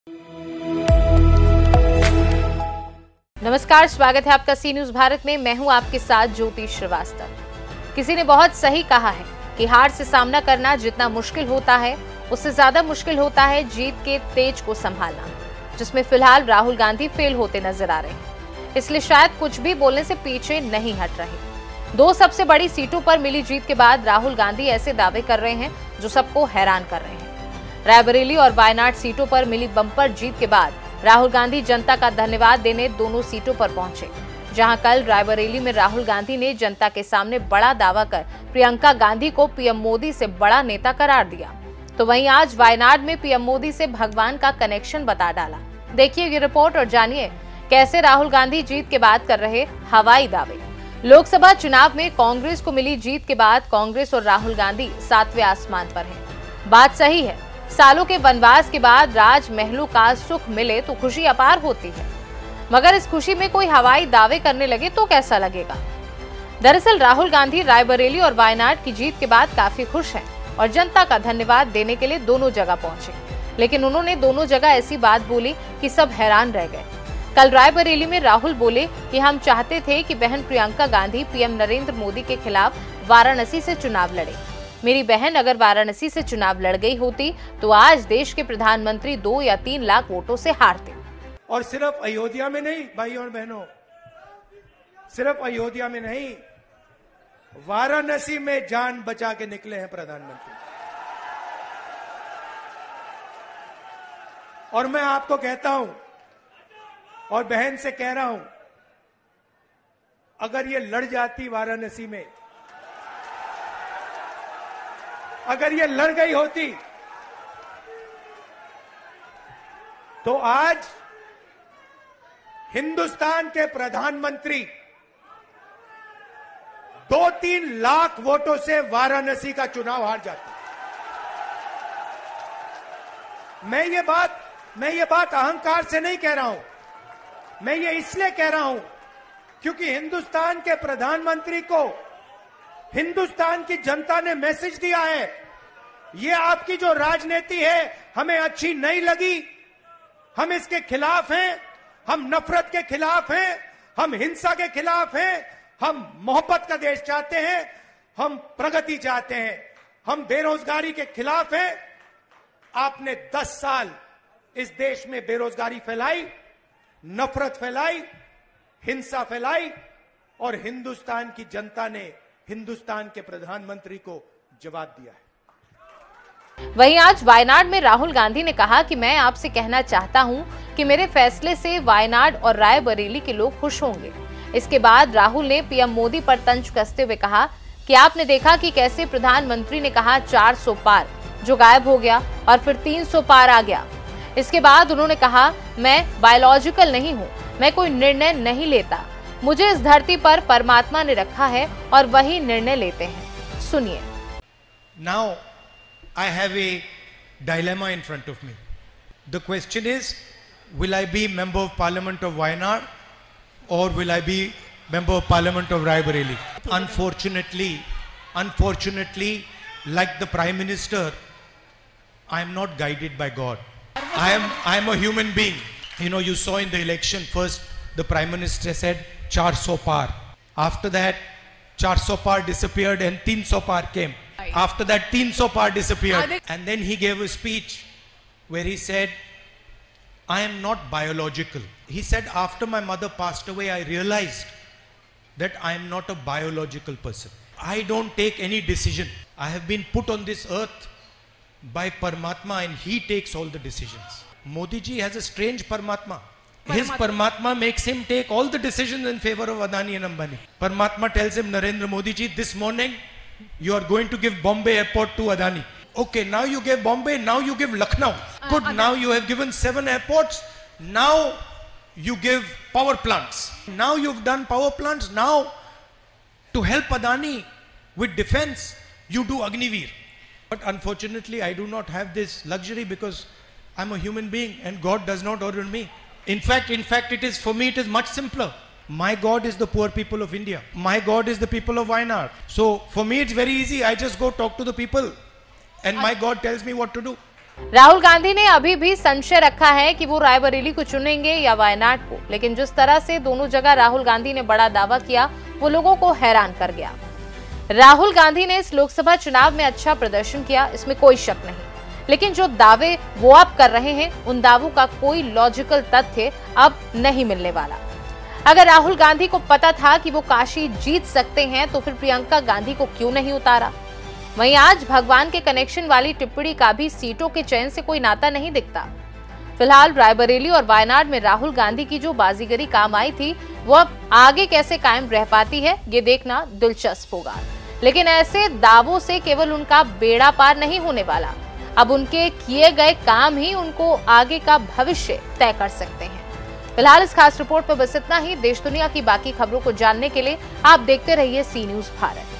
नमस्कार, स्वागत है आपका सी न्यूज भारत में। मैं हूं आपके साथ ज्योति श्रीवास्तव। किसी ने बहुत सही कहा है कि हार से सामना करना जितना मुश्किल होता है, उससे ज्यादा मुश्किल होता है जीत के तेज को संभालना, जिसमें फिलहाल राहुल गांधी फेल होते नजर आ रहे हैं। इसलिए शायद कुछ भी बोलने से पीछे नहीं हट रहे। दो सबसे बड़ी सीटों पर मिली जीत के बाद राहुल गांधी ऐसे दावे कर रहे हैं जो सबको हैरान कर रहे हैं। रायबरेली और वायनाड सीटों पर मिली बम्पर जीत के बाद राहुल गांधी जनता का धन्यवाद देने दोनों सीटों पर पहुंचे। जहां कल रायबरेली में राहुल गांधी ने जनता के सामने बड़ा दावा कर प्रियंका गांधी को पीएम मोदी से बड़ा नेता करार दिया, तो वहीं आज वायनाड में पीएम मोदी से भगवान का कनेक्शन बता डाला। देखिए ये रिपोर्ट और जानिए कैसे राहुल गांधी जीत के बाद कर रहे हवाई दावे। लोकसभा चुनाव में कांग्रेस को मिली जीत के बाद कांग्रेस और राहुल गांधी 7वें आसमान पर हैं। बात सही है, सालों के वनवास के बाद राजमहलों का सुख मिले तो खुशी अपार होती है, मगर इस खुशी में कोई हवाई दावे करने लगे तो कैसा लगेगा। दरअसल राहुल गांधी रायबरेली और वायनाड की जीत के बाद काफी खुश हैं और जनता का धन्यवाद देने के लिए दोनों जगह पहुंचे, लेकिन उन्होंने दोनों जगह ऐसी बात बोली कि सब हैरान रह गए। कल रायबरेली में राहुल बोले कि हम चाहते थे कि बहन प्रियंका गांधी पीएम नरेंद्र मोदी के खिलाफ वाराणसी से चुनाव लड़े। मेरी बहन अगर वाराणसी से चुनाव लड़ गई होती तो आज देश के प्रधानमंत्री 2 या 3 लाख वोटों से हारते। और सिर्फ अयोध्या में नहीं भाई और बहनों, सिर्फ अयोध्या में नहीं, वाराणसी में जान बचा के निकले हैं प्रधानमंत्री। और मैं आपको कहता हूं और बहन से कह रहा हूं, अगर ये लड़ जाती वाराणसी में, अगर ये लड़ गई होती तो आज हिंदुस्तान के प्रधानमंत्री 2-3 लाख वोटों से वाराणसी का चुनाव हार जाते। मैं ये बात अहंकार से नहीं कह रहा हूं, मैं ये इसलिए कह रहा हूं क्योंकि हिंदुस्तान के प्रधानमंत्री को हिंदुस्तान की जनता ने मैसेज दिया है, ये आपकी जो राजनीति है हमें अच्छी नहीं लगी, हम इसके खिलाफ हैं, हम नफरत के खिलाफ हैं, हम हिंसा के खिलाफ हैं, हम मोहब्बत का देश चाहते हैं, हम प्रगति चाहते हैं, हम बेरोजगारी के खिलाफ हैं। आपने 10 साल इस देश में बेरोजगारी फैलाई, नफरत फैलाई, हिंसा फैलाई, और हिंदुस्तान की जनता ने हिंदुस्तान के प्रधानमंत्री को जवाब दिया है। वहीं आज वायनाड में राहुल गांधी ने कहा कि मैं आपसे कहना चाहता हूं कि मेरे फैसले से वायनाड और रायबरेली के लोग खुश होंगे। इसके बाद राहुल ने पीएम मोदी पर तंज कसते हुए कहा कि आपने देखा कि कैसे प्रधानमंत्री ने कहा 400 पार, जो गायब हो गया, और फिर 300 पार आ गया। इसके बाद उन्होंने कहा मैं बायोलॉजिकल नहीं हूं, मैं कोई निर्णय नहीं लेता, मुझे इस धरती पर परमात्मा ने रखा है और वही निर्णय लेते हैं। सुनिए। Now I have a dilemma in front of me. The question is, will I be member of parliament of Wayanad or will I be member of parliament of Raebareli? Unfortunately, like the Prime Minister, I am not guided by God. I am a human being. You know, you saw in the election, first the Prime Minister said 400 par. After that 400 par disappeared and 300 par came. After that 300 par disappeared, and then he gave a speech where he said, I am not biological. He said, after my mother passed away, I realized that I am not a biological person. I don't take any decision. I have been put on this earth by Paramatma and he takes all the decisions. Modi ji has a strange Paramatma. His Paramatma makes him take all the decisions in favor of Adani and Ambani. Paramatma tells him, Narendra Modi ji, this morning you are going to give Bombay airport to Adani. Okay, now you gave Bombay, now you give Lucknow. Good, now you have given 7 airports. Now you give power plants. Now you've done power plants. Now to help Adani with defense, you do Agniveer. But unfortunately, I do not have this luxury because I'm a human being and God does not order me. In fact, it is for me, it is much simpler. My God is the poor people of India. My God is the people of Wayanad. So for me, it's very easy. I just go talk to the people and my God tells me what to do. Rahul Gandhi ने अभी भी संशय रखा है कि वो रायबरेली को चुनेंगे या वायनाड को, लेकिन जिस तरह से दोनों जगह राहुल गांधी ने बड़ा दावा किया वो लोगों को हैरान कर गया। राहुल गांधी ने इस लोकसभा चुनाव में अच्छा प्रदर्शन किया, इसमें कोई शक नहीं, लेकिन जो दावे वो अब कर रहे हैं उन दावों का कोई लॉजिकल तथ्य अब नहीं मिलने वाला। अगर राहुल गांधी को पता था कि वो काशी जीत सकते हैं तो फिर प्रियंका गांधी को क्यों नहीं उतारा? वहीं आज भगवान के कनेक्शन वाली टिप्पणी का भी सीटों के चयन से कोई नाता नहीं दिखता। फिलहाल रायबरेली और वायनाड में राहुल गांधी की जो बाजीगरी काम आई थी वो अब आगे कैसे कायम रह पाती है ये देखना दिलचस्प होगा। लेकिन ऐसे दावों से केवल उनका बेड़ा पार नहीं होने वाला, अब उनके किए गए काम ही उनको आगे का भविष्य तय कर सकते हैं। फिलहाल इस खास रिपोर्ट पर बस इतना ही। देश दुनिया की बाकी खबरों को जानने के लिए आप देखते रहिए सी न्यूज़ भारत।